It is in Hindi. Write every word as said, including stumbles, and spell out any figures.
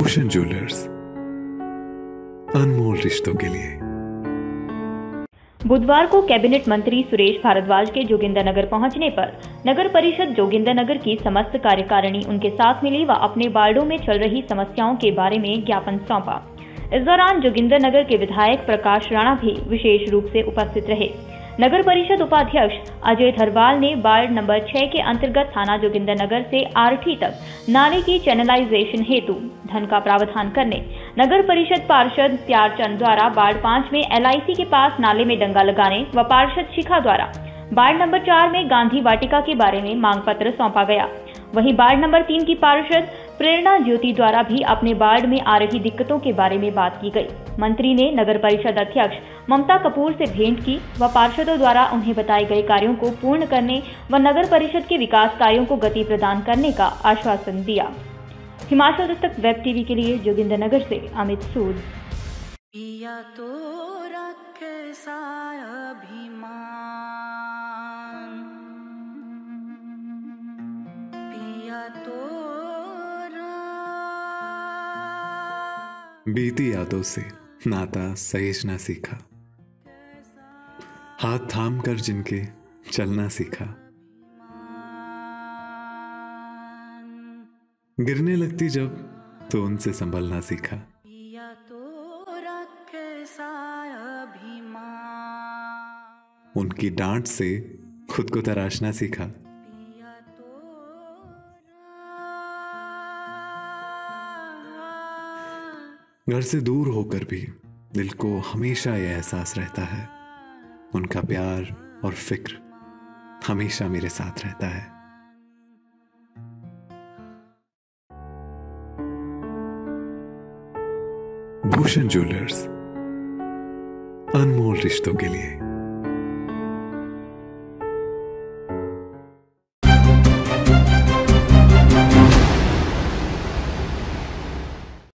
भूषण ज्वेलर्स, अनमोल रिश्तों के लिए। बुधवार को कैबिनेट मंत्री सुरेश भारद्वाज के जोगिंदरनगर पहुंचने पर नगर परिषद जोगिंदरनगर की समस्त कार्यकारिणी उनके साथ मिली व अपने वार्डों में चल रही समस्याओं के बारे में ज्ञापन सौंपा। इस दौरान जोगिंदरनगर के विधायक प्रकाश राणा भी विशेष रूप से उपस्थित रहे। नगर परिषद उपाध्यक्ष अजय धरवाल ने वार्ड नंबर छह के अंतर्गत थाना जोगिंदरनगर से आरठी तक नाले की चैनलाइजेशन हेतु धन का प्रावधान करने, नगर परिषद पार्षद प्यारचंद द्वारा वार्ड पाँच में एलआईसी के पास नाले में डंगा लगाने व पार्षद शिखा द्वारा वार्ड नंबर चार में गांधी वाटिका के बारे में मांग पत्र सौंपा गया। वहीं वार्ड नंबर तीन की पार्षद प्रेरणा ज्योति द्वारा भी अपने वार्ड में आ रही दिक्कतों के बारे में बात की गई। मंत्री ने नगर परिषद अध्यक्ष ममता कपूर से भेंट की व पार्षदों द्वारा उन्हें बताए गए कार्यों को पूर्ण करने व नगर परिषद के विकास कार्यों को गति प्रदान करने का आश्वासन दिया। हिमाचल दस्तक वेब टीवी के लिए जोगिंदरनगर से अमित सूद। पिया तो रखे अभिमान, पिया तो बीती यादों से नाता सहेजना सीखा, हाथ थाम कर जिनके चलना सीखा, गिरने लगती जब तो उनसे संभलना सीखा। उनकी डांट से खुद को तराशना सीखा। घर से दूर होकर भी दिल को हमेशा यह एहसास रहता है, उनका प्यार और फिक्र हमेशा मेरे साथ रहता है। भूषण ज्वेलर्स, अनमोल रिश्तों के लिए।